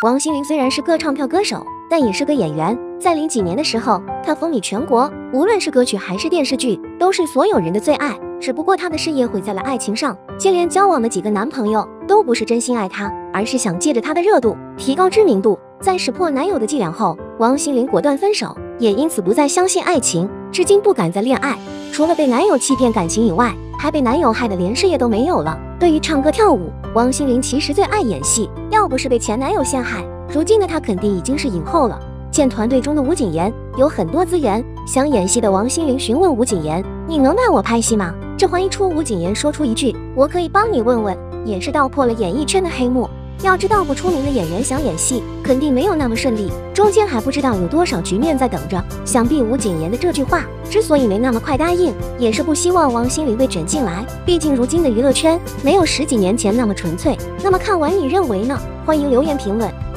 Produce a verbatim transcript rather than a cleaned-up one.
王心凌虽然是个唱跳歌手，但也是个演员。在零几年的时候，她风靡全国，无论是歌曲还是电视剧，都是所有人的最爱。只不过她的事业毁在了爱情上，接连交往的几个男朋友都不是真心爱她，而是想借着她的热度提高知名度。在识破男友的伎俩后，王心凌果断分手，也因此不再相信爱情，至今不敢再恋爱。除了被男友欺骗感情以外，还被男友害得连事业都没有了。对于唱歌跳舞，王心凌其实最爱演戏，要不是被前男友陷害，如今的她肯定已经是影后了。见团队中的吴谨言有很多资源，想演戏的王心凌询问吴谨言：“你能带我拍戏吗？”这话一出，吴谨言说出一句：“我可以帮你问问”，也是道破了演艺圈的黑幕。要知道，不出名的演员想演戏，肯定没有那么顺利，中间还不知道有多少局面在等着。想必吴谨言的这句话之所以没那么快答应，也是不希望王心凌被卷进来。毕竟如今的娱乐圈没有十几年前那么纯粹。那么看完你认为呢？欢迎留言评论。